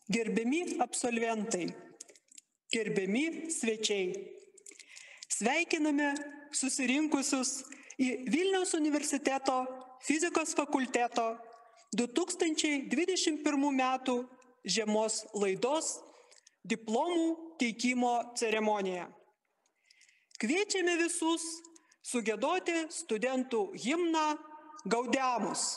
Gerbiami absolventai, gerbiami svečiai, sveikiname susirinkusius į Vilniaus universiteto fizikos fakulteto 2021 metų žiemos laidos diplomų teikimo ceremoniją. Kviečiame visus sugiedoti studentų himną Gaudeamus.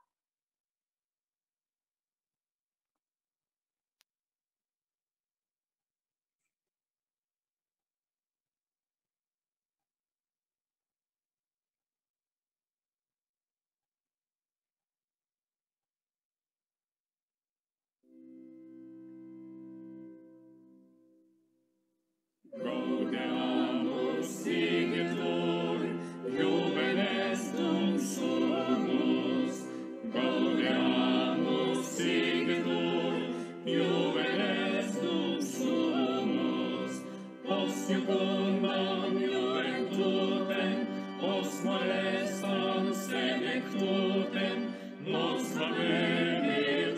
Gaudeamus Sigitur, Juvenes dum sumus. Gaudeamus Sigitur, Juvenes dum sumus. Os iucundam juventutem, os molestam senectutem, nos habenit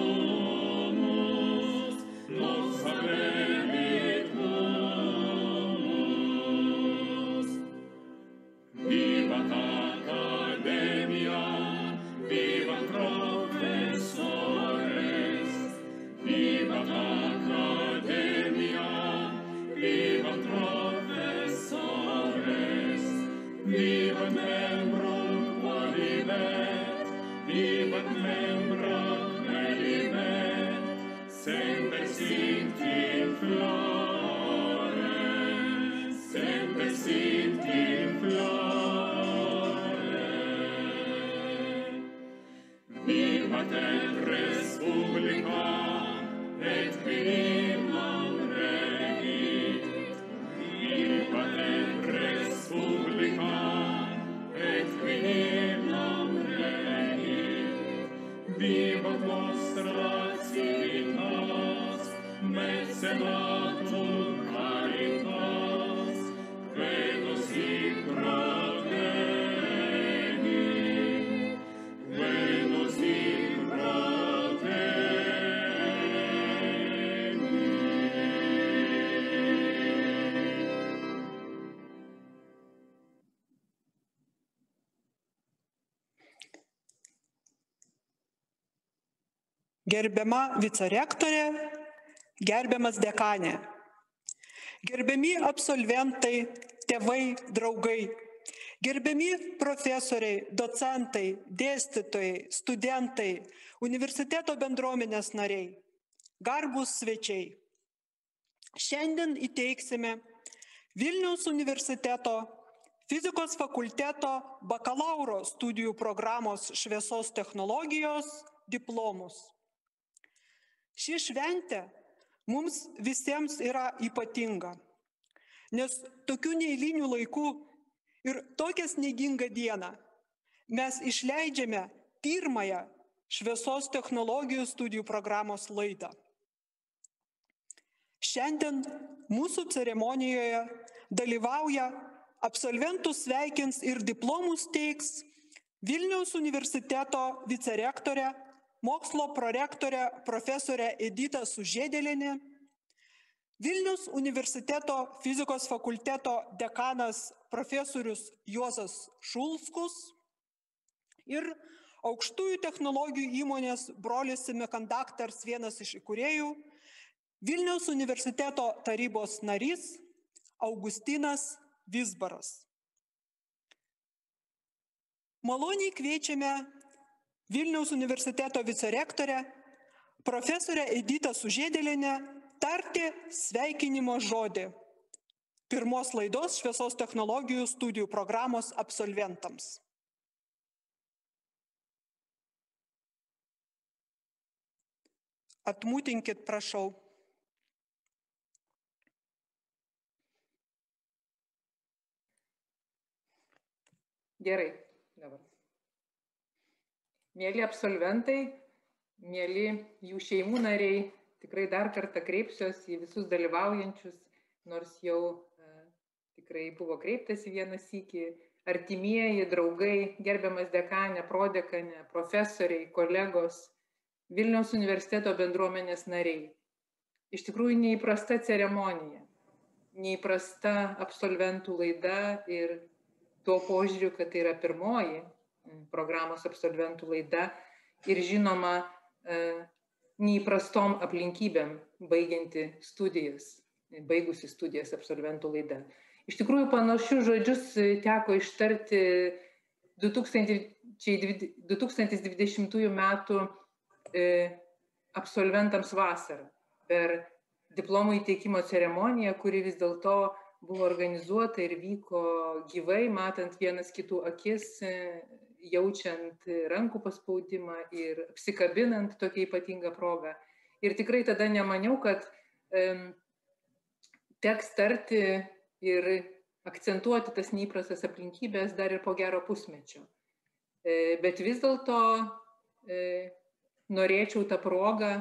humus, nos habenit humus. Vivat Academia, vivat professores, vivat Academia, vivat professores, vivat membrum qualimet, vivat membrum qualimet, semper sint in flore, semper sint in flore. Vivat et respublica, et quinam regit. Vivat et respublica, et quinam regit. Vivat nostra civitas, mecenatum caritas, venus hic protegi, venus hic protegi. Gerbiama vicerektorė, gerbiamas dekanė, gerbiami absolventai, tėvai, draugai, gerbiami profesoriai, docentai, dėstytojai, studentai, universiteto bendruomenės nariai, garbūs svečiai. Šiandien įteiksime Vilniaus universiteto fizikos fakulteto bakalauro studijų programos šviesos technologijos diplomus. Ši šventė mums visiems yra ypatinga, nes tokių neeilinių laikų ir tokią sniegingą dieną mes išleidžiame pirmąją šviesos technologijų studijų programos laidą. Šiandien mūsų ceremonijoje dalyvauja absolventų sveikins ir diplomus teiks Vilniaus universiteto vicerektorė, mokslo prorektorė profesorė Edita Sužiedėlienė, Vilniaus universiteto fizikos fakulteto dekanas profesorius Juozas Šulskus ir aukštųjų technologijų įmonės Brolis Semiconductors vienas iš įkūrėjų, Vilniaus universiteto tarybos narys Augustinas Vizbaras. Maloniai kviečiame Vilniaus universiteto vicerektorę, profesorę Editą Sužiedėlienę tarti sveikinimo žodį pirmos laidos šviesos technologijų studijų programos absolventams. Atmutinkit, prašau. Gerai, dabar. Mėly absolventai, mėly jų šeimų nariai, tikrai dar kartą kreipsiuos į visus dalyvaujančius, nors jau tikrai buvo kreiptasi vieną sykį, artimieji, draugai, gerbiamas dekanė, prodekanė, profesoriai, kolegos, Vilniaus universiteto bendruomenės nariai. Iš tikrųjų neįprasta ceremonija, neįprasta absolventų laida ir tuo požiūriu, kad tai yra pirmoji programos absolventų laida ir žinoma neįprastom aplinkybėm baigusi studijas absolventų laida. Iš tikrųjų panašius žodžius teko ištarti 2020 metų absolventams vasarą per diplomų įteikimo ceremoniją, kuri vis dėlto buvo organizuota ir vyko gyvai, matant vienas kitų akis, jaučiant rankų paspaudimą ir apsikabinant tokią ypatingą progą. Ir tikrai tada nemaniau, kad teks tarti ir akcentuoti tas neįprastas aplinkybės dar ir po gero pusmečio. Bet vis dėlto norėčiau tą progą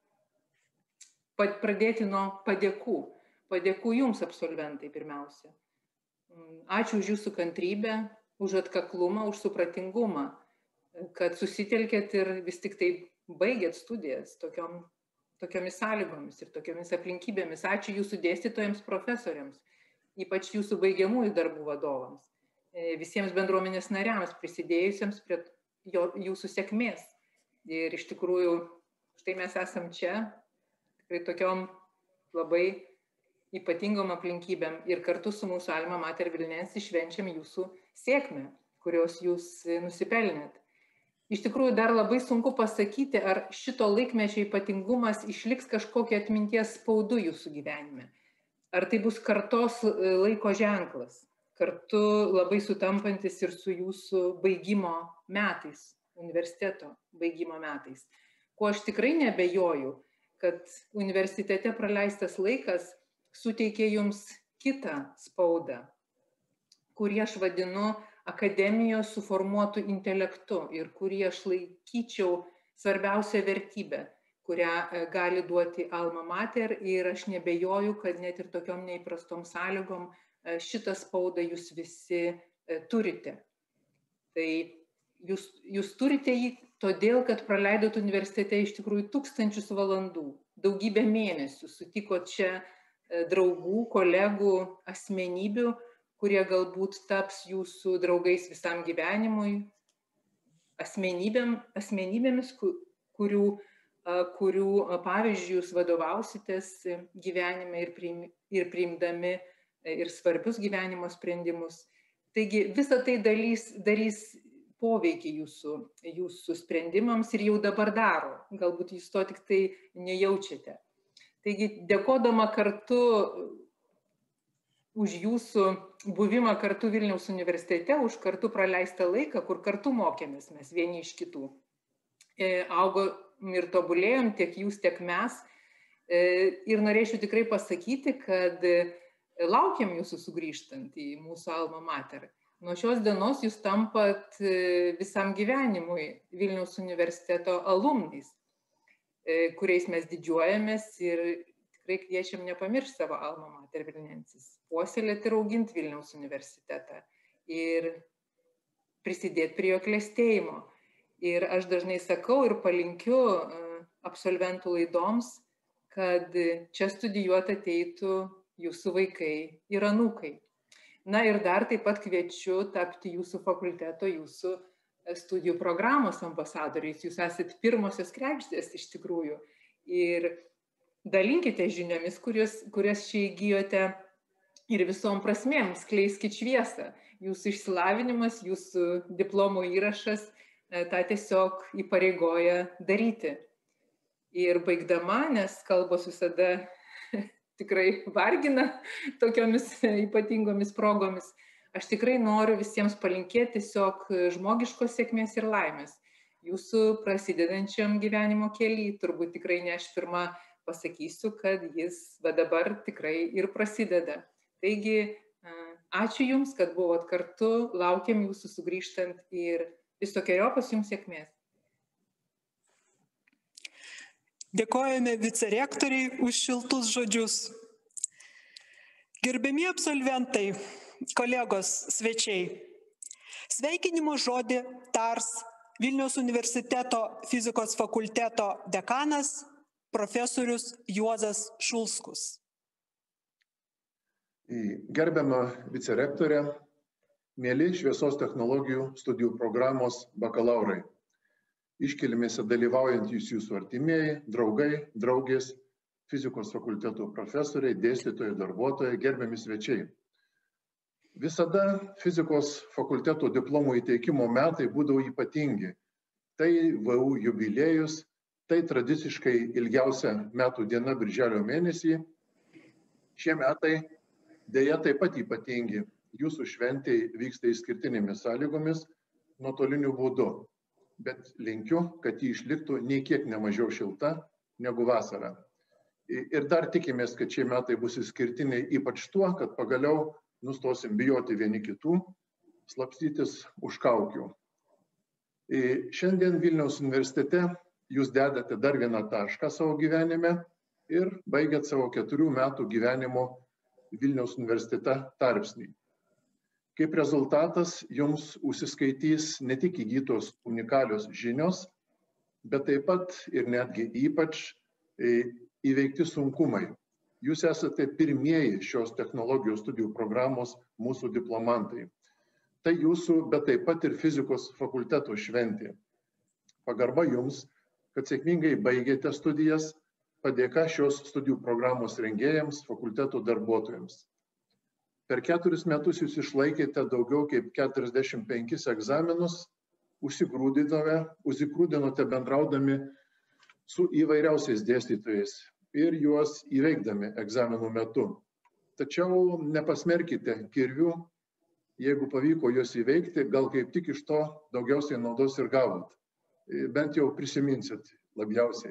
pradėti nuo padėkų. Padėkų jums, absolventai, pirmiausia. Ačiū už jūsų kantrybę, už atkaklumą, už supratingumą, kad susitelkėt ir vis tik tai baigėt studijas tokiomis sąlygomis ir tokiomis aplinkybėmis. Ačiū jūsų dėstytojams, profesoriams, ypač jūsų baigiamųjų darbų vadovams, visiems bendruomenės nariams prisidėjusiems prie jūsų sėkmės. Ir iš tikrųjų, štai mes esam čia, tikrai tokiom labai ypatingom aplinkybėm ir kartu su mūsų Alma Mater Vilniensis švenčiam jūsų sėkmę, kurios jūs nusipelnėt. Iš tikrųjų, dar labai sunku pasakyti, ar šito laikmečio ypatingumas išliks kažkokia atminties spaudu jūsų gyvenime. Ar tai bus kartos laiko ženklas, kartu labai sutampantis ir su jūsų baigimo metais, universiteto baigimo metais. Ko aš tikrai nebejoju, kad universitete praleistas laikas suteikė jums kitą spaudą, kurį aš vadinu akademijos suformuotų intelektu ir kurį aš laikyčiau svarbiausia vertybė, kurią gali duoti Alma Mater, ir aš nebejoju, kad net ir tokiom neįprastom sąlygom šitą spaudą jūs visi turite. Tai jūs turite jį todėl, kad praleidot universitete iš tikrųjų tūkstančius valandų, daugybę mėnesių, sutikot čia draugų, kolegų, asmenybių, kurie galbūt taps jūsų draugais visam gyvenimui, asmenybėmis, kurių pavyzdžių jūs vadovausitės gyvenime ir priimdami ir svarbius gyvenimo sprendimus. Taigi visą tai darys poveikį jūsų sprendimams ir jau dabar daro. Galbūt jūs to tik tai nejaučiate. Taigi dėkodama kartu už jūsų buvimą kartu Vilniaus universitete, už kartu praleistą laiką, kur kartu mokėmės mes vieni iš kitų. Augom ir tobulėjom tiek jūs, tiek mes. Ir norėčiau tikrai pasakyti, kad laukiam jūsų sugrįžtant į mūsų Alma Mater. Nuo šios dienos jūs tampat visam gyvenimui Vilniaus universiteto alumnais, kuriais mes didžiuojamės ir tikrai kviečiam nepamiršti savo Alma Mater Vilniensis, puoselėti ir auginti Vilniaus universitetą ir prisidėti prie jo klestėjimo. Ir aš dažnai sakau ir palinkiu absolventų laidoms, kad čia studijuoti ateitų jūsų vaikai ir anūkai. Na ir dar taip pat kviečiu tapti jūsų fakulteto, jūsų studijų programos ambasadoriais. Jūs esat pirmosios kregždės iš tikrųjų. Ir dalinkite žiniomis, kurias čia įgijote ir visom prasmėm, skleiskit šviesą. Jūsų išsilavinimas, jūsų diplomo įrašas tą tiesiog įpareigoja daryti. Ir baigdama, nes kalbos visada tikrai vargina tokiomis ypatingomis progomis, aš tikrai noriu visiems palinkėti tiesiog žmogiškos sėkmės ir laimės. Jūsų prasidedančiam gyvenimo kely, turbūt tikrai ne aš pirma pasakysiu, kad jis dabar tikrai ir prasideda. Taigi, ačiū Jums, kad buvot kartu, laukiam Jūsų sugrįžtant ir visokeriopos Jums sėkmės. Dėkojame vicerektoriai už šiltus žodžius. Gerbiami absolventai, kolegos, svečiai, sveikinimo žodį tars Vilniaus universiteto fizikos fakulteto dekanas profesorius Juozas Šulskus. Gerbiama vicerektorė, mėly šviesos technologijų studijų programos bakalaurai, iškilmėse dalyvaujantys jūsų artimieji, draugai, draugės, fizikos fakulteto profesoriai, dėstytojai, darbuotojai, gerbiami svečiai. Visada fizikos fakulteto diplomų įteikimo metai būdavo ypatingi. Tai VU jubiliejus, tai tradiciškai ilgiausia metų diena birželio mėnesį. Šie metai dėja taip pat ypatingi. Jūsų šventė vyksta išskirtinėmis sąlygomis, nuotoliniu būdu. Bet linkiu, kad ji išliktų nei kiek nemažiau šilta negu vasara. Ir dar tikimės, kad šie metai bus išskirtiniai ypač tuo, kad pagaliau nustosim bijoti vieni kitų, slapstytis už kaukių. Šiandien Vilniaus universitete jūs dedate dar vieną tašką savo gyvenime ir baigiat savo 4 metų gyvenimo Vilniaus universitete tarpsnį. Kaip rezultatas jums užsiskaitys ne tik įgytos unikalios žinios, bet taip pat ir netgi ypač įveikti sunkumai. Jūs esate pirmieji šios technologijos studijų programos mūsų diplomantai. Tai jūsų, bet taip pat ir fizikos fakulteto šventė. Pagarba jums, kad sėkmingai baigėte studijas, padėka šios studijų programos rengėjams, fakulteto darbuotojams. Per 4 metus jūs išlaikėte daugiau kaip 45 egzaminus, užsigrūdinote bendraudami su įvairiausiais dėstytojais ir juos įveikdami egzaminų metu. Tačiau nepasmerkite kirvių, jeigu pavyko juos įveikti, gal kaip tik iš to daugiausiai naudos ir gavot. Bent jau prisiminsit labiausiai.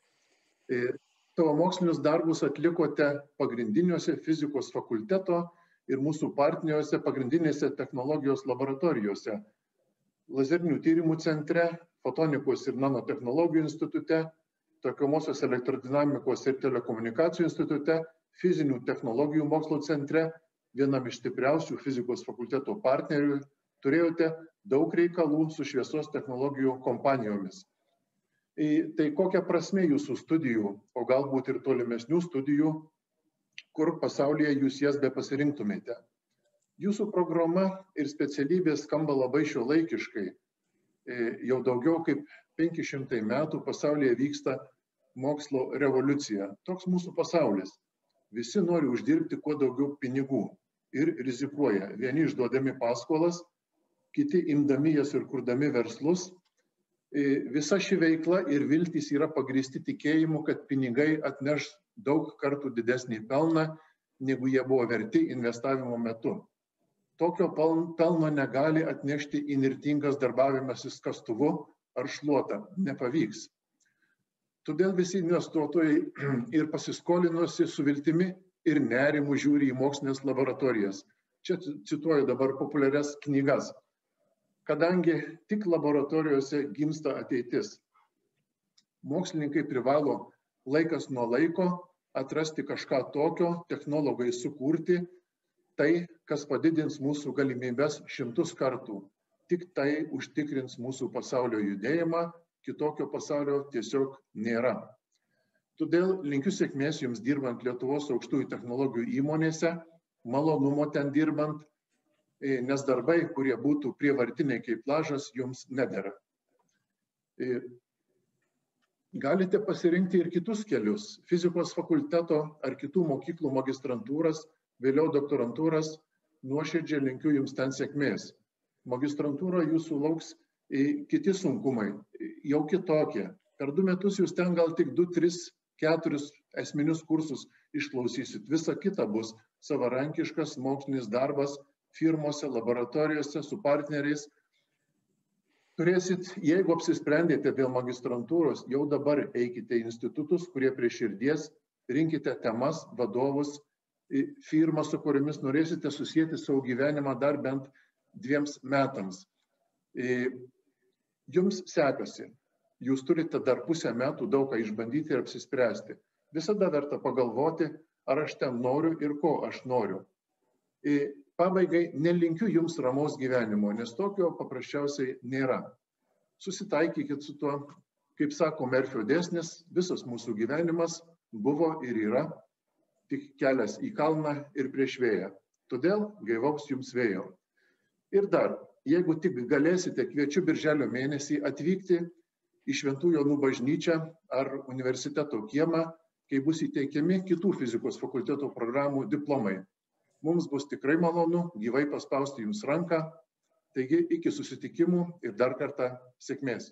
Savo mokslinius darbus atlikote pagrindiniuose fizikos fakulteto ir mūsų partneriuose pagrindinėse technologijos laboratorijose, lazerinių tyrimų centre, fotonikos ir nanotechnologijų institute, taikomosios elektrodinamikos ir telekomunikacijų institute, fizinių technologijų mokslo centre, vienam iš stipriausių fizikos fakulteto partnerių, turėjote daug reikalų su šviesos technologijų kompanijomis. Tai kokia prasmė jūsų studijų, o galbūt ir tolimesnių studijų, kur pasaulyje jūs jas be pasirinktumėte? Jūsų programa ir specialybė skamba labai šiuolaikiškai. Jau daugiau kaip 500 metų pasaulyje vyksta mokslo revoliucija. Toks mūsų pasaulis. Visi nori uždirbti kuo daugiau pinigų ir rizikuoja. Vieni išduodami paskolas, kiti imdami jas ir kurdami verslus. Visa ši veikla ir viltys yra pagrįsti tikėjimu, kad pinigai atneš daug kartų didesnį pelną, negu jie buvo verti investavimo metu. Tokio pelno negali atnešti įnirtingas darbavimasis kastuvu ar šluota. Nepavyks. Todėl visi investuotojai ir pasiskolinusi su viltimi ir nerimu žiūri į mokslinės laboratorijas. Čia cituoju dabar populiarias knygas. Kadangi tik laboratorijose gimsta ateitis. Mokslininkai privalo laikas nuo laiko atrasti kažką tokio, technologai sukurti, tai, kas padidins mūsų galimybes 100 kartų. Tik tai užtikrins mūsų pasaulio judėjimą, kitokio pasaulio tiesiog nėra. Todėl linkiu sėkmės jums dirbant Lietuvos aukštųjų technologijų įmonėse, malonumo ten dirbant, nes darbai, kurie būtų prievartiniai kaip lažas, jums nedera. Galite pasirinkti ir kitus kelius, fizikos fakulteto ar kitų mokyklų magistrantūras, vėliau doktorantūras, nuoširdžiai linkiu jums ten sėkmės. Magistrantūra jūsų lauks kiti sunkumai, jau kitokie. Per 2 metus jūs ten gal tik 2, 3, 4 esminius kursus išklausysit. Visa kita bus savarankiškas mokslinis darbas firmose, laboratorijose, su partneriais. Turėsit, jeigu apsisprendėte dėl magistrantūros, jau dabar eikite į institutus, kurie prie širdies, rinkite temas, vadovus, firmą, su kuriomis norėsite susijęti savo gyvenimą dar bent 2 metams. Jums sekasi. Jūs turite dar pusę metų daug ką išbandyti ir apsispręsti. Visada verta pagalvoti, ar aš ten noriu ir ko aš noriu. Pabaigai nelinkiu jums ramaus gyvenimo, nes tokio paprasčiausiai nėra. susitaikykit su tuo. Kaip sako Merfio dėsnis, visas mūsų gyvenimas buvo ir yra tik kelias į kalną ir prieš vėją. Todėl gaivaus jums vėjo. Ir dar, jeigu tik galėsite, kviečiu birželio mėnesį atvykti į Šventų Jonų bažnyčią ar universiteto kiemą, kai bus įteikiami kitų fizikos fakulteto programų diplomai. Mums bus tikrai malonu gyvai paspausti jums ranką. Taigi iki susitikimų ir dar kartą sėkmės.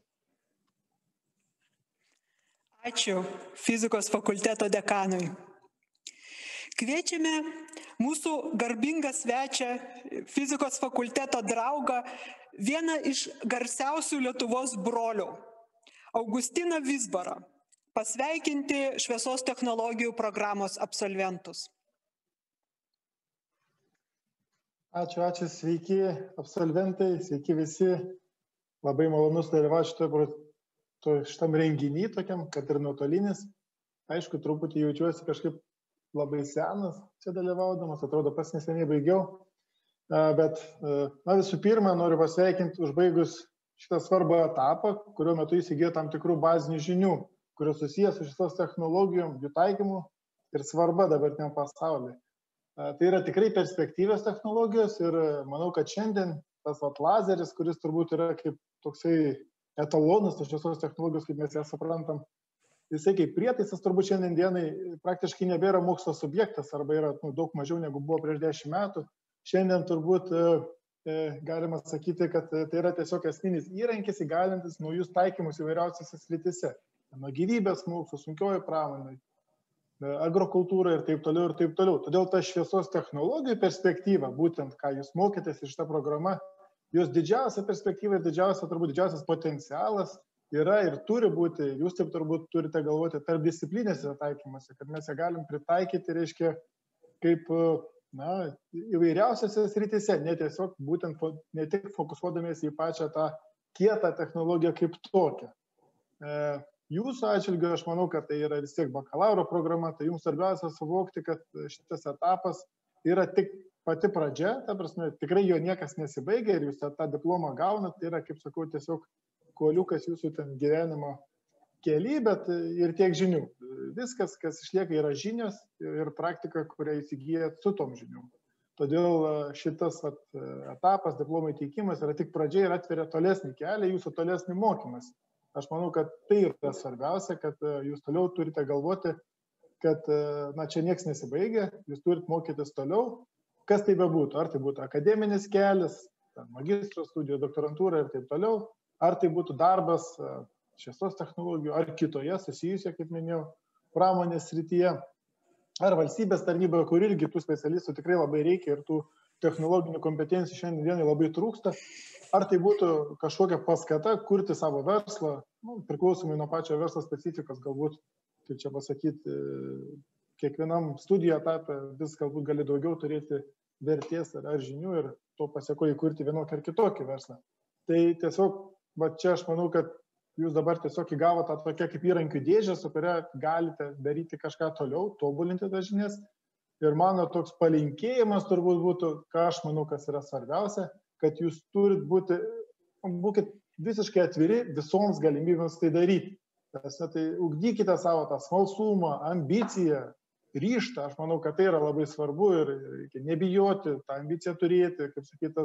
Ačiū fizikos fakulteto dekanui. Kviečiame mūsų garbingą svečią, fizikos fakulteto draugą, vieną iš garsiausių Lietuvos brolių, Augustiną Vizbarą, pasveikinti šviesos technologijų programos absolventus. Ačiū, sveiki absolventai, sveiki visi. Labai malonus dalyvauti šitam renginy tokiam, kad ir nuotolinis. Aišku, truputį jaučiuosi kažkaip labai senas čia dalyvaudamas, atrodo pats neseniai baigiau. Bet visų pirma, noriu pasveikinti užbaigus šitą svarbą etapą, kurio metu įsigijo tam tikrų bazinių žinių, kurios susijęs su šitos technologijom, jų taikymu ir svarba dabartiniam pasaulyje. Tai yra tikrai perspektyvios technologijos ir manau, kad šiandien tas lazeris, kuris turbūt yra kaip toksai etalonus tos šviesos technologijos, kaip mes ją suprantam, jisai kaip prietaisas turbūt šiandien dienai praktiškai nebėra mokslo subjektas arba yra daug mažiau negu buvo prieš 10 metų. Šiandien turbūt galima sakyti, kad tai yra tiesiog esminis įrankis įgalintis naujus taikymus įvairiausiose srityse. Nuo gyvybės mokslų, sunkioji pramonė, agrokultūra ir taip toliau ir taip toliau. Todėl ta šviesos technologijų perspektyva, būtent ką jūs mokėtės iš tą programą, jos didžiausia perspektyva ir didžiausias potencialas yra ir turi būti, jūs taip turbūt turite galvoti, tarp disciplinėse taikymuose, kad mes ją galim pritaikyti, reiškia, kaip įvairiausiose srityse, ne tik fokusuodamiesi į pačią tą kietą technologiją kaip tokią. Jūsų atžvilgiu aš manau, kad tai yra vis tiek bakalauro programa, tai jums svarbiausia suvokti, kad šitas etapas yra tik pati pradžia, ta prasme, tikrai jo niekas nesibaigia ir jūs tą diplomą gaunat, tai yra, kaip sakau, tiesiog kuoliukas jūsų ten gyvenimo kely, bet ir tiek žinių. Viskas, kas išlieka, yra žinios ir praktika, kurią įsigijat su tom žiniom. Todėl šitas etapas, diplomų įteikimas yra tik pradžia ir atveria tolesnį kelią, jūsų tolesnį mokymąsi. Aš manau, kad tai yra svarbiausia, kad jūs toliau turite galvoti, kad čia nieks nesibaigia, jūs turite mokytis toliau, kas tai bebūtų, ar tai būtų akademinis kelias, magistro studijų, doktorantūra ir taip toliau, ar tai būtų darbas šviesos technologijų, ar kitoje susijusia, kaip minėjau, pramonės srityje, ar valstybės tarnyboje, kur irgi tų specialistų tikrai labai reikia ir tų technologinių kompetencijų šiandien dienai labai trūksta, ar tai būtų kažkokia paskata kurti savo verslą, priklausomai nuo pačio verslo specifikos, galbūt, kaip čia pasakyti, kiekvienam studijų etape vis galbūt gali daugiau turėti vertės ar žinių ir to pasiekoje įkurti vienokį ar kitokį verslą. Tai tiesiog, čia aš manau, kad jūs dabar tiesiog įgavote tokia kaip įrankių dėžę, su kuria galite daryti kažką toliau, tobulinti tas žinias. Ir mano toks palinkėjimas turbūt būtų, ką aš manau, kas yra svarbiausia, kad jūs būkit visiškai atviri visoms galimybėms tai daryti. Tai ugdykite savo tą smalsumą, ambiciją, ryžtą. Aš manau, kad tai yra labai svarbu ir reikia nebijoti, tą ambiciją turėti, kaip sakyti,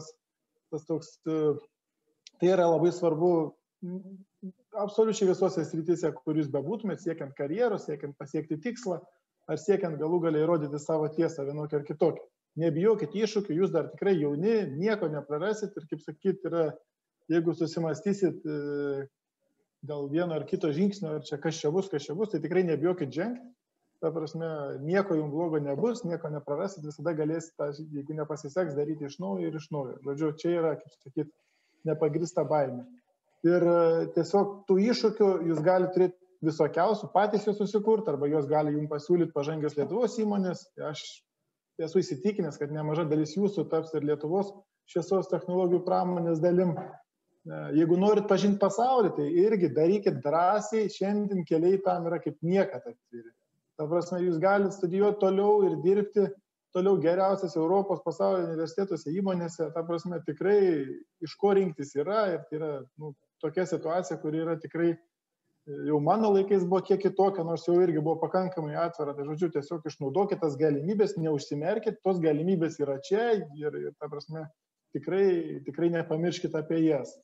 tai yra labai svarbu absoliučiai visose srityse, kur jūs bebūtumėt, siekiant karjeros, siekiant pasiekti tikslą, ar siekiant galų galiai įrodyti savo tiesą vienokią ar kitokią. Nebijokit iššūkių, jūs dar tikrai jauni, nieko neprarasit ir, kaip sakyti, jeigu susimastysit dėl vieno ar kito žingsnio, ar čia kas čia bus, tai tikrai nebijokit žengti. Ta prasme, nieko jums blogo nebus, nieko neprarasit, visada galėsite, jeigu nepasiseks, daryti iš naujo ir iš naujo. Žodžiu, čia yra, kaip sakyti, nepagrįsta baimė. Ir tiesiog tų iššūkių jūs galite turėti visokiausių, patys juos susikurti, arba juos gali jums pasiūlyti pažangios Lietuvos įmonės. Aš esu įsitikinęs, kad nemaža dalis jūsų taps ir Lietuvos šviesos technologijų pramonės dalim. Jeigu norit pažinti pasaulį, tai irgi darykit drąsiai, šiandien keliai tam yra kaip niekad atviri. Ta prasme, jūs galite studijuoti toliau ir dirbti toliau geriausias Europos pasaulio universitetuose, įmonėse. Ta prasme, tikrai iš ko rinktis yra ir tai yra tokia situacija, kuri yra tikrai jau mano laikais buvo kiek kitokia, nors jau irgi buvo pakankamai atvira. Tai žodžiu, tiesiog išnaudokit tas galimybės, neužsimerkit, tos galimybės yra čia ir ta prasme, tikrai nepamirškit apie jas.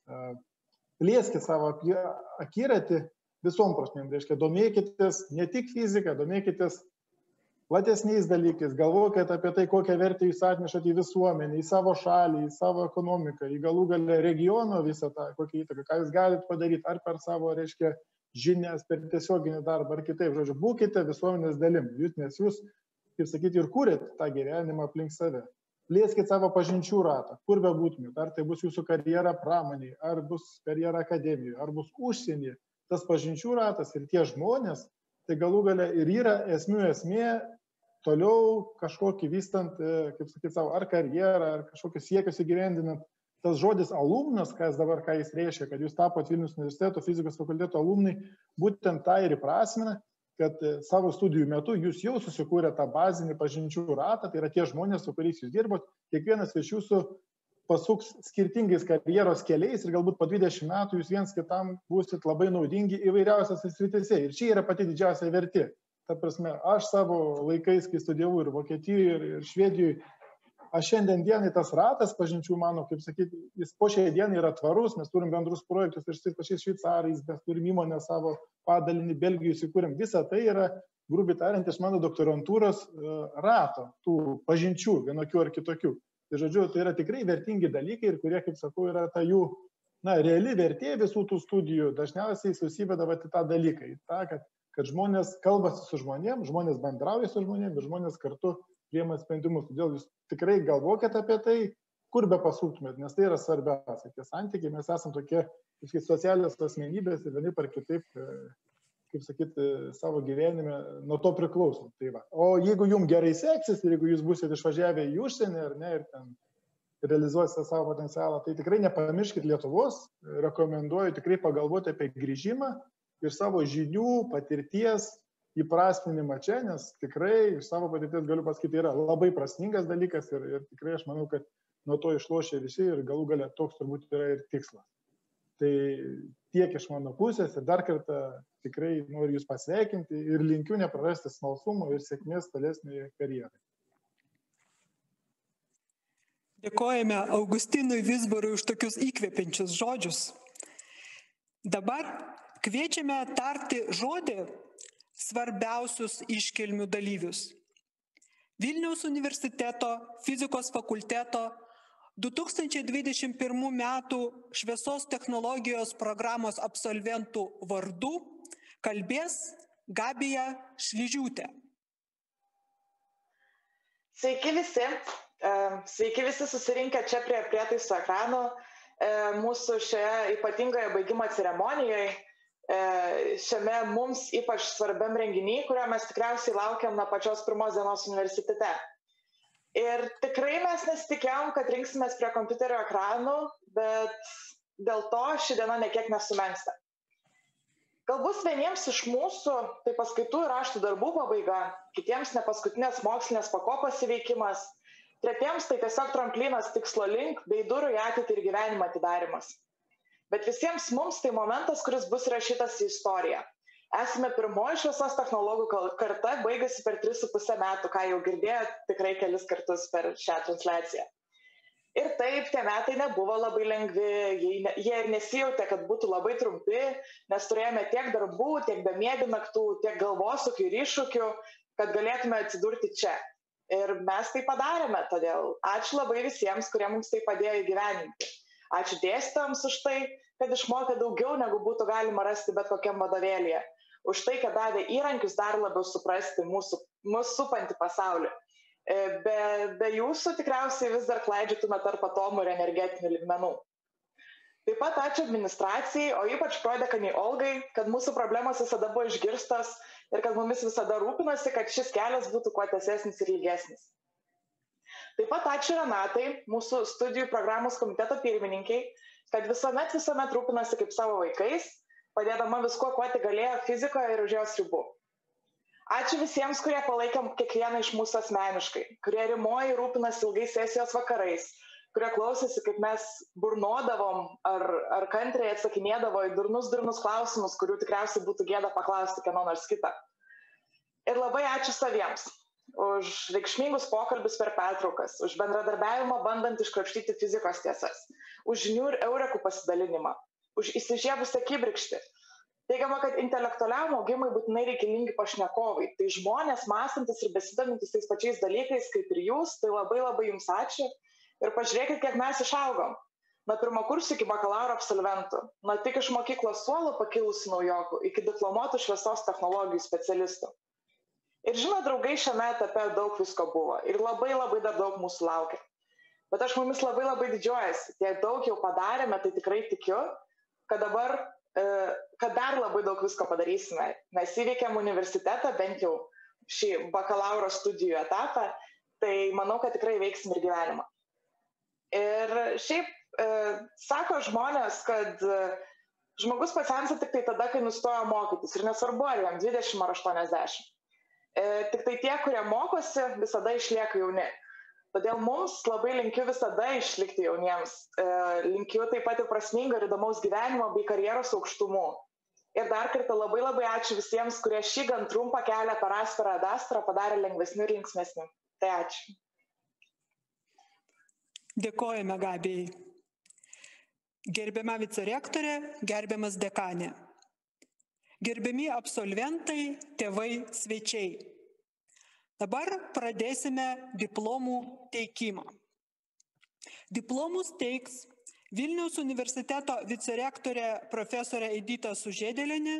Plėskit savo akiratį visom prasmėm, reiškia, domėkitės ne tik fiziką, domėkitės platesniais dalykais, galvokit apie tai, kokią vertę jūs atnešate į visuomenę, į savo šalį, į savo ekonomiką, į galų galę regiono visą tą, kokią įtaką, ką jūs galite padaryti, ar per savo, reiškia, žinias, per tiesioginį darbą, ar kitaip, žodžiu, būkite visuomenės dalim, nes jūs, kaip sakyti, ir kūrėt tą gyvenimą aplink save. Plėskit savo pažinčių ratą, kur be būtumėt, ar tai bus jūsų karjera pramonėje, ar bus karjera akademijoje, ar bus užsienyje. Tas pažinčių ratas ir tie žmonės, tai galų gale ir yra esmė toliau kažkokį vystant, kaip sakyti, savo ar karjerą, ar kažkokius siekius įgyvendinant. Tas žodis alumnas, ką jis reiškia, kad jūs tapot Vilniaus universiteto fizikos fakulteto alumnai, būtent tą ir įprasmina, kad savo studijų metu jūs jau susikūrė tą bazinį pažinčių ratą, tai yra tie žmonės, su kuriais jūs dirbot, kiekvienas iš jūsų pasuks skirtingais karjeros keliais ir galbūt po 20 metų jūs viens kitam būsit labai naudingi įvairiausiose srityse. Ir čia yra pati didžiausia vertė. Ta prasme, aš savo laikais, kai studijavau ir Vokietijoje, ir Švedijoje, aš šiandien dienai tas ratas pažinčių mano, kaip sakyti, jis po šiai dienai yra tvarus, mes turim bendrus projektus ir su pačiais šveicarais, mes turim įmonę savo padalinį Belgijoje įsikūrėm. Visa tai yra, grubiai tariant, iš mano doktorantūros rato, tų pažinčių vienokių ar kitokių. Tai žodžiu, tai yra tikrai vertingi dalykai ir kurie, kaip sakau, yra ta jų, reali vertė visų tų studijų, dažniausiai susiveda į tą dalyką, į tą, kad žmonės kalbasi su žmonėm, žmonės bendrauja su žmonėm ir žmonės kartu priima sprendimus. Todėl jūs tikrai galvokit apie tai, kur be pasuktumėt, nes tai yra svarbiausia. Tie santykiai, mes esame tokie socialios asmenybės ir vienaip ar kitaip, kaip sakyti, savo gyvenime nuo to priklausom. Tai va. O jeigu jums gerai seksis ir jeigu jūs busite išvažiavę į užsienį ar ne ir ten realizuosite savo potencialą, tai tikrai nepamirškit Lietuvos, rekomenduoju tikrai pagalvoti apie grįžimą ir savo žinių, patirties įprasminimą čia, nes tikrai iš savo patirties galiu pasakyti, yra labai prasmingas dalykas ir tikrai aš manau, kad nuo to išlošia visi ir galų gale toks turbūt yra ir tikslas. Tai tiek iš mano pusės ir dar kartą tikrai noriu jūs pasveikinti ir linkiu neprarasti smalsumo ir sėkmės tolesnėje karjeroje. Dėkojame Augustinui Vizbarui už tokius įkvepiančius žodžius. Dabar kviečiame tarti žodį svarbiausius iškilmių dalyvius. Vilniaus universiteto fizikos fakulteto 2021 metų šviesos technologijos programos absolventų vardu kalbės Gabija Šlyžiūtė. Sveiki visi susirinkę čia prie prietaiso ekrano mūsų šioje ypatingoje baigimo ceremonijoje. Šiame mums ypač svarbiam renginiai, kurio mes tikriausiai laukiam nuo pačios pirmos dienos universitete. Ir tikrai mes nesitikėjom, kad rinksimės prie kompiuterio ekranų, bet dėl to ši diena nekiek nesumenksta. Galbūt vieniems iš mūsų tai paskaitų ir raštų darbų pabaiga, kitiems nepaskutinės mokslinės pakopos įveikimas, tretiems tai tiesiog tramplinas tikslo link bei durų į ateitį ir gyvenimą atidarimas. Bet visiems mums tai momentas, kuris bus rašytas į istoriją. Esame pirmoji šviesos technologų karta, baigėsi per 3,5 metų, ką jau girdėjot tikrai kelis kartus per šią transliaciją. Ir taip, tie metai nebuvo labai lengvi, jie ir nesijautė, kad būtų labai trumpi, nes turėjome tiek darbų, tiek bemiegių naktų, tiek galvosūkių ir iššūkių, kad galėtume atsidurti čia. Ir mes tai padarėme, todėl ačiū labai visiems, kurie mums tai padėjo įgyvendinti. Ačiū dėstytojams už tai, kad išmokė daugiau, negu būtų galima rasti bet kokiam vadovėlyje. Už tai, kad davė įrankius dar labiau suprasti mūsų supantį pasaulį. Be jūsų tikriausiai vis dar klaidžiotume tarp atomų ir energetinių lygmenų. Taip pat ačiū administracijai, o ypač prodekaniai Olgai, kad mūsų problemos visada buvo išgirstos ir kad mumis visada rūpinosi, kad šis kelias būtų kuo tiesesnis ir ilgesnis. Taip pat ačiū Renatai, mūsų studijų programos komiteto pirmininkiai, kad visuomet rūpinasi kaip savo vaikais, padėdama viskuo, kuo tik galėjo fizikoje ir už jos ribų. Ačiū visiems, kurie palaikė kiekvieną iš mūsų asmeniškai, kurie rimoja ir rūpinasi ilgais sesijos vakarais, kurie klausėsi, kaip mes burnodavom ar kantriai atsakinėdavo į durnus klausimus, kurių tikriausiai būtų gėda paklausti kieno nors kitą. Ir labai ačiū saviems už reikšmingus pokalbius per pertraukas, už bendradarbiavimą bandant iškrapštyti fizikos tiesas, už žinių ir eurekų pasidalinimą, už įsižiebusią kibirkštį. Teigiama, kad intelektualiam augimui būtinai reikalingi pašnekovai. Tai žmonės mąstantis ir besidomintis tais pačiais dalykais kaip ir jūs, tai labai jums ačiū. Ir pažiūrėkit, kiek mes išaugom. Nuo pirmakursių iki bakalauro absolventų, nuo tik iš mokyklos suolo pakilusių naujokų iki diplomuotų šviesos technologijų specialistų. Ir žinot, draugai, šiame etape daug visko buvo ir labai dar daug mūsų laukia. Bet aš mumis labai didžiuojasi. Tiek daug jau padarėme, tai tikrai tikiu, kad dar labai daug visko padarysime. Mes įveikėm universitetą, bent jau šį bakalauro studijų etapą, tai manau, kad tikrai veiksim ir gyvenimą. Ir šiaip sako žmonės, kad žmogus pasensta tik tai tada, kai nustoja mokytis. Ir nesvarbu, ar jam 20 ar 80. Tik tai tie, kurie mokosi, visada išlieka jauni. Todėl mums labai linkiu visada išlikti jauniems. Linkiu taip pat ir prasmingo ir įdomaus gyvenimo bei karjeros aukštumų. Ir dar kartą labai ačiū visiems, kurie šį gan trumpą kelią per Asperą Adastrą padarė lengvesniu ir linksmesniu. Tai ačiū. Dėkojame Gabijai. Gerbiama vicerektorė, gerbiamas dekanė. Gerbiami absolventai, tėvai, svečiai. Dabar pradėsime diplomų teikimą. Diplomus teiks Vilniaus universiteto vicerektorė profesorė Edita Sužiedėlienė,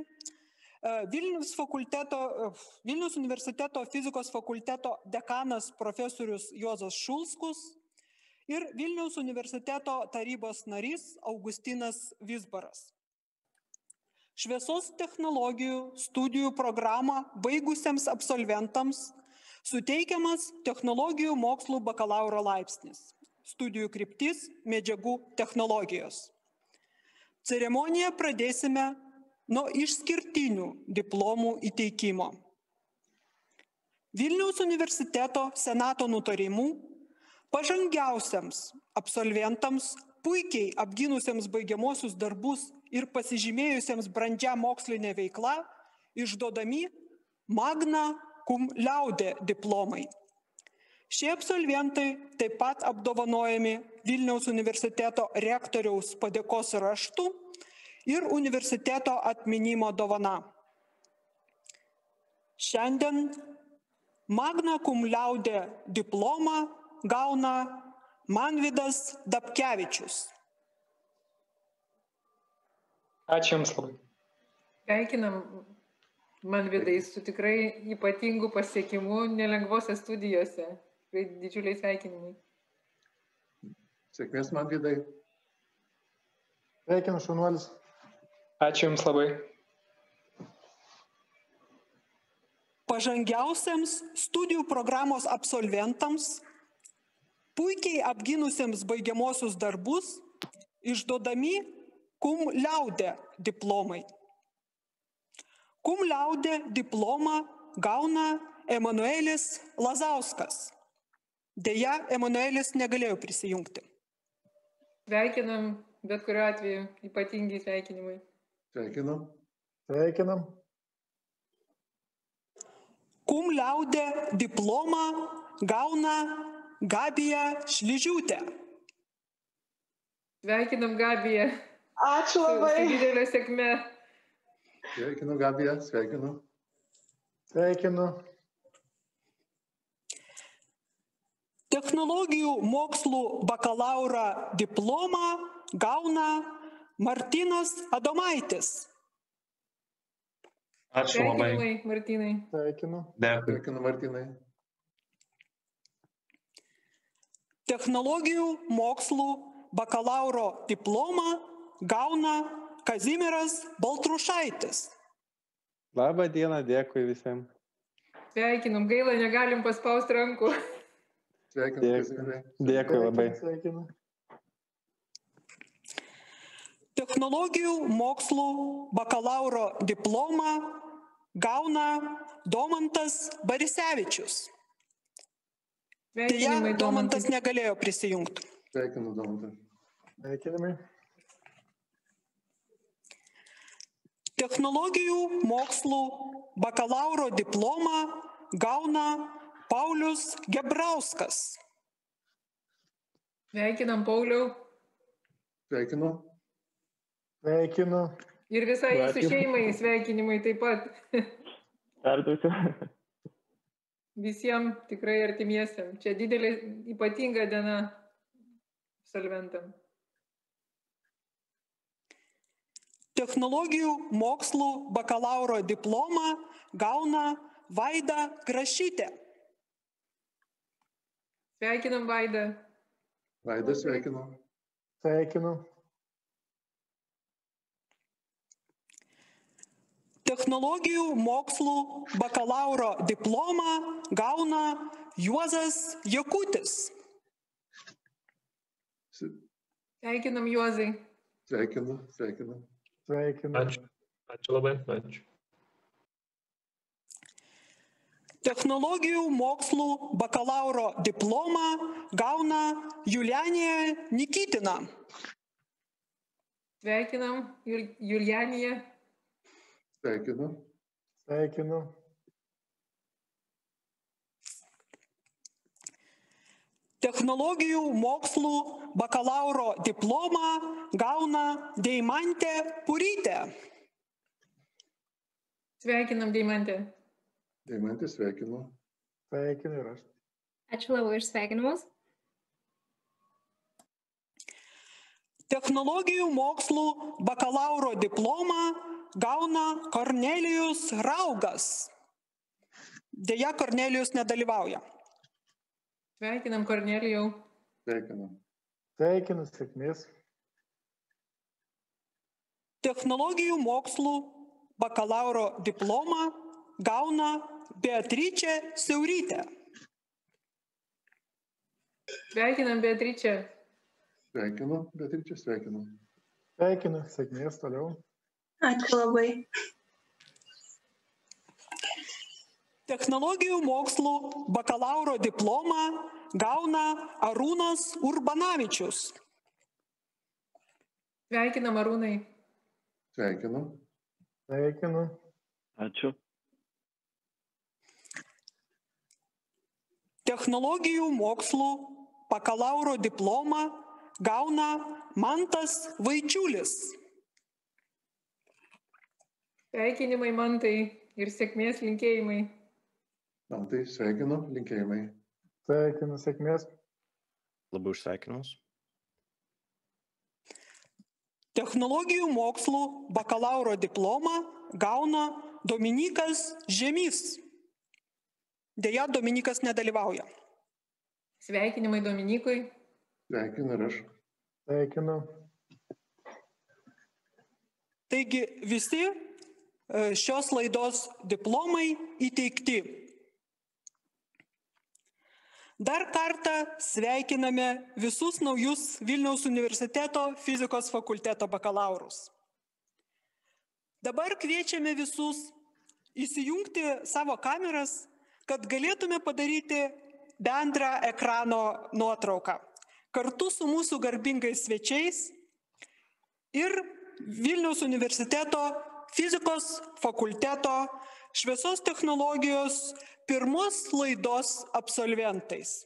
Vilniaus universiteto fizikos fakulteto dekanas profesorius Juozas Šulskus ir Vilniaus universiteto tarybos narys Augustinas Vizbaras. Šviesos technologijų studijų programą baigusiems absolventams suteikiamas technologijų mokslų bakalauro laipsnis. Studijų kryptis medžiagų technologijos. Ceremoniją pradėsime nuo išskirtinių diplomų įteikimo. Vilniaus universiteto senato nutarimų pažangiausiams absolventams, puikiai apgynusiems baigiamuosius darbus ir pasižymėjusiems brandžią mokslinę veiklą išduodami magna cum laude diplomai. Šie absolventai taip pat apdovanojami Vilniaus universiteto rektoriaus padėkos raštu ir universiteto atminimo dovana. Šiandien magna cum laude diplomą gauna Manvydas Dabkevičius. Ačiū Jums labai. Sveikinam, Manvydai, su tikrai ypatingų pasiekimų nelengvose studijose. Tikrai didžiuliai sveikinimai. Sėkmės, Manvydai. Sveikinu, šaunuolis. Ačiū Jums labai. Pažangiausiams studijų programos absolventams, puikiai apgynusiems baigiamuosius darbus, išduodami cum laude diplomai. Cum laude diplomą gauna Emanuelis Lazauskas. Deja, Emanuelis negalėjo prisijungti. Sveikinam, bet kuriuo atveju, ypatingi sveikinimai. Sveikinam. Sveikinam. Cum laude diplomą gauna Gabija Šližiūtė. Sveikinam, Gabija. Ačiū Su labai. didelė sėkmė. Sveikinu, Gabija, sveikinu. Sveikinu. Technologijų mokslų bakalauro diplomą gauna Martynas Adomaitis. Ačiū labai. Sveikinimai, Martynai. Sveikinu. Dėkui. Sveikinu, Martynai. Technologijų mokslų bakalauro diplomą gauna Kazimieras Baltrušaitis. Labą dieną, dėkui visiems. Sveikinam, gaila, negalim paspausti rankų. Sveikinu, Kazimierai. Dėkui labai. Sveikinu. Technologijų mokslų bakalauro diplomą gauna Domantas Barisevičius. Deja, Sveikinimai, Domantas Domantai. negalėjo prisijungti. Sveikinu, Donatą. Sveikinimai. Technologijų mokslų bakalauro diplomą gauna Paulius Gebrauskas. Sveikinam, Pauliau. Sveikinu. Sveikinu. Ir visai jūsų Ačiū. šeimai sveikinimai taip pat. Perduosiu. Visiems tikrai artimiesiam. Čia didelė ypatinga diena absolventam. Technologijų mokslų bakalauro diplomą gauna Vaida Grašytė. Sveikinam, Vaida. Vaida, sveikinu. Sveikinu. Technologijų mokslų bakalauro diplomą gauna Juozas Jakutis. Sveikinam, Juozai. Sveikinu. Sveikinu. Sveikinu. Ačiū labai. Ačiū. Technologijų mokslų bakalauro diplomą gauna Julianija Nikitina. Sveikinam, Julianija. Sveikinu. Sveikinu. Technologijų mokslų bakalauro diplomą gauna Deimantė Purytė. Sveikinam, Deimantė. Deimantė, sveikinu. Sveikinu ir aš. Ačiū labai už sveikinimus. Technologijų mokslų bakalauro diplomą gauna Kornelijus Raugas. Deja, Kornelijus nedalyvauja. Sveikinam, Kornelijau. Sveikinu. Sveikinu, sėkmės. Technologijų mokslų bakalauro diplomą gauna Beatričė Siaurytė. Sveikinam, Beatričė. Sveikinu, Beatričė, sveikinu. Sveikinu, sėkmės toliau. Ačiū labai. Technologijų mokslų bakalauro diplomą gauna Arūnas Urbanavičius. Sveikinam, Arūnai. Sveikinu. Sveikinu. Ačiū. Technologijų mokslų bakalauro diplomą gauna Mantas Vaičiulis. Sveikinimai, Mantai, ir sėkmės linkėjimai. Mantai, sveikinu, linkėjimai. Sveikinu, sėkmės. Labai už sveikinimus. Technologijų mokslų bakalauro diplomą gauna Dominikas Žemys. Deja, Dominikas nedalyvauja. Sveikinimai Dominikui. Sveikinu ir aš. Sveikinu. Taigi visi šios laidos diplomai įteikti. Dar kartą sveikiname visus naujus Vilniaus universiteto fizikos fakulteto bakalaurus. Dabar kviečiame visus įsijungti savo kameras, kad galėtume padaryti bendrą ekrano nuotrauką kartu su mūsų garbingais svečiais ir Vilniaus universiteto fizikos fakulteto šviesos technologijos pirmos laidos absolventais.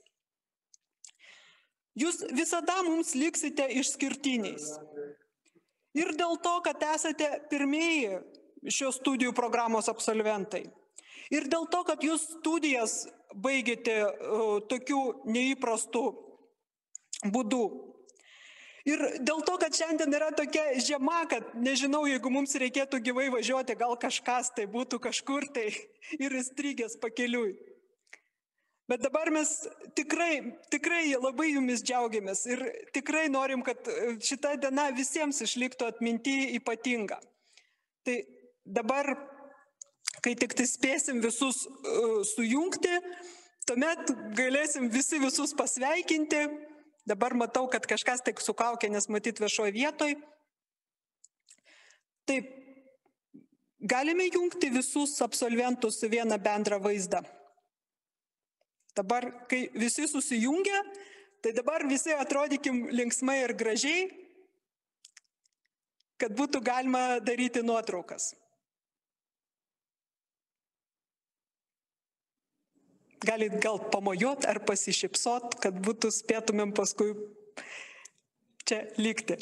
Jūs visada mums liksite išskirtiniais. Ir dėl to, kad esate pirmieji šios studijų programos absolventai. Ir dėl to, kad jūs studijas baigėte tokiu neįprastu būdu. Ir dėl to, kad šiandien yra tokia žiema, kad nežinau, jeigu mums reikėtų gyvai važiuoti, gal kažkas tai būtų kažkur tai ir įstrigęs pakeliui. Bet dabar mes tikrai labai jumis džiaugiamės ir tikrai norim, kad šita diena visiems išliktų atminty ypatinga. Tai dabar, kai tik tai spėsim visus sujungti, tuomet galėsim visi visus pasveikinti. Dabar matau, kad kažkas tik sukaukė, nes matyt viešoje vietoje. Taip, galime jungti visus absolventus su vieną bendrą vaizdą. Dabar, kai visi susijungia, Tai dabar visi atrodykim linksmai ir gražiai, kad būtų galima daryti nuotraukas. Galit gal pamojuot ar pasišypsot, kad būtų spėtumėm paskui čia likti.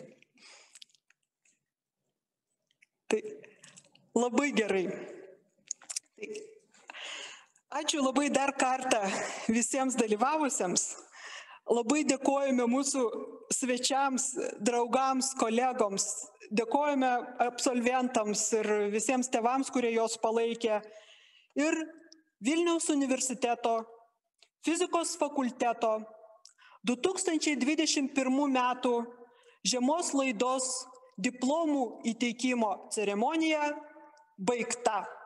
Tai labai gerai. Tai ačiū labai dar kartą visiems dalyvavusiems. Labai dėkojame mūsų svečiams, draugams, kolegoms, dėkojame absolventams ir visiems tėvams, kurie jos palaikė. Ir Vilniaus universiteto fizikos fakulteto 2021 metų žiemos laidos diplomų įteikimo ceremonija baigta.